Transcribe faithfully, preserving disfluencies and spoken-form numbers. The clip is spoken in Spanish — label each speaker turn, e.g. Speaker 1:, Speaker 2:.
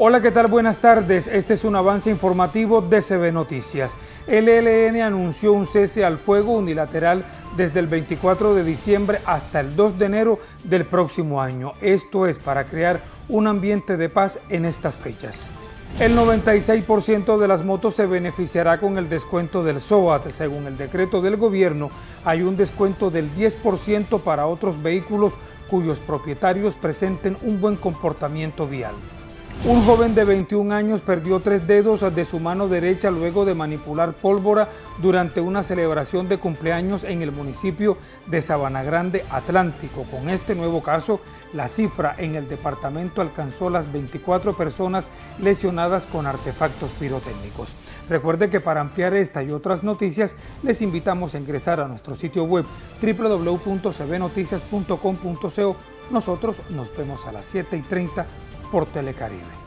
Speaker 1: Hola, ¿qué tal? Buenas tardes. Este es un avance informativo de C B Noticias. El E L N anunció un cese al fuego unilateral desde el veinticuatro de diciembre hasta el dos de enero del próximo año. Esto es para crear un ambiente de paz en estas fechas. El noventa y seis por ciento de las motos se beneficiará con el descuento del SOAT. Según el decreto del gobierno, hay un descuento del diez por ciento para otros vehículos cuyos propietarios presenten un buen comportamiento vial. Un joven de veintiún años perdió tres dedos de su mano derecha luego de manipular pólvora durante una celebración de cumpleaños en el municipio de Sabana Grande, Atlántico. Con este nuevo caso, la cifra en el departamento alcanzó las veinticuatro personas lesionadas con artefactos pirotécnicos. Recuerde que para ampliar esta y otras noticias, les invitamos a ingresar a nuestro sitio web doble u doble u doble u punto c b noticias punto com punto co. Nosotros nos vemos a las siete y treinta por Telecaribe.